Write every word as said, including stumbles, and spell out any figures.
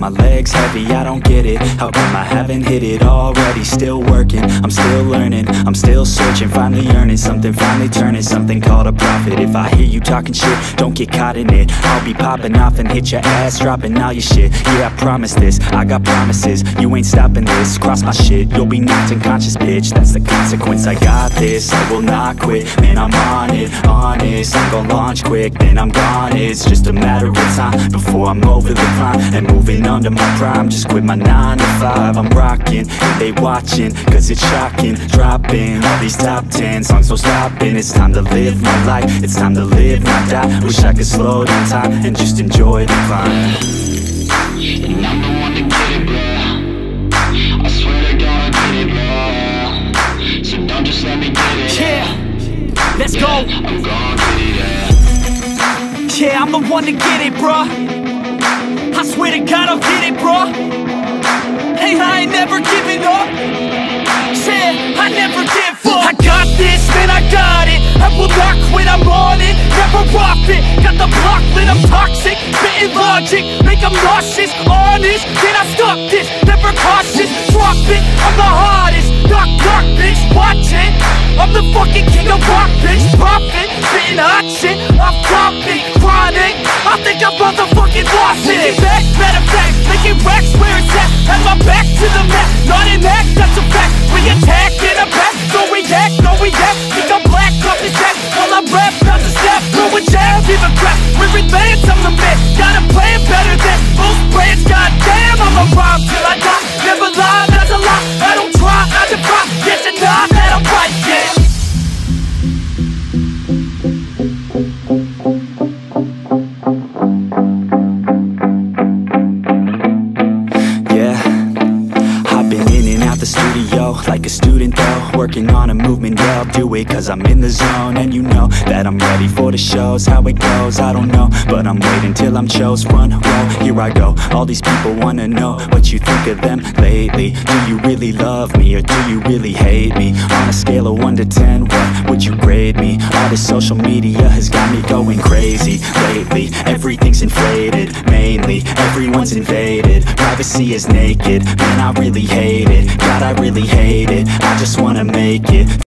my legs heavy, I don't get it. How come I haven't hit it already? Still working, I'm still learning, I'm still searching, finally earning something, finally turning something called a profit. If I hear you talking shit, don't get caught in it. I'll be popping off and hit your ass, dropping all your shit. Yeah, I promise this, I got promises. You ain't stopping this, cross my shit, you'll be knocked unconscious, bitch. That's the consequence, I got this, I will not quit. Man, I'm on it, honest, I'm gon' launch quick, then I'm gone. It's just a matter of time before I'm over the climb and moving under my prime. Just quit my nine to five, I'm rocking, they watching, cause it's shocking. Dropping all these top ten songs, no stopping. It's time to live my life, it's time to live, not die. Wish I could slow down time and just enjoy the climb. And I'm the one to get it, bro. I swear to God I get it, bro. So don't just let me get it. Yeah, let's go. I'm gon' get it, yeah. Yeah, I'm the one to get it, bruh. I swear to God I'll get it, bruh. Hey, I ain't never giving up. Yeah, I never give up. I got this, man, I got it. I will not quit, I'm on it. Never off it. Got the block lit, I'm toxic. Spitting logic, make them nauseous. Honest, can I stop this? Never cautious, drop it. I'm the hardest. Knock, knock, bitch, watch it. I'm the fucking king of rock, bitch. Profit, spitting hot shit. I'm dropping, chronic. I think I'm motherfucking lost it. Making back, matter of fact, making racks where it's at. Have my back to the mat, not an act, that's a fact. We attack in a back, don't react, no react. Think I'm black off his back, while I rap, bounce a snap. Throw a jab, give a crap. We're advanced, I'm the man. Got a plan better than most brands. Goddamn, I'ma rhyme till I die. Never lie, that's a lie. I don't try, I defy. Yes and nah, that I'm right, yeah. Like a student though, working on a movement, yeah, I'll do it cause I'm in the zone. And you know that I'm ready for the shows. How it goes, I don't know, but I'm waiting till I'm chose. Front row, here I go. All these people wanna know what you think of them lately. Do you really love me or do you really hate me? On a scale of one to ten, what would you grade me? All this social media has got me going crazy lately. Everything's inflated, mainly everyone's invaded. Privacy is naked, man, I really hate it. God, I really hate it, I just wanna make it.